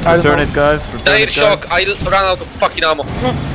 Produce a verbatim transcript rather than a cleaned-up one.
Return it, guys. Return Dire it, guys. shock. I ran out of fucking ammo.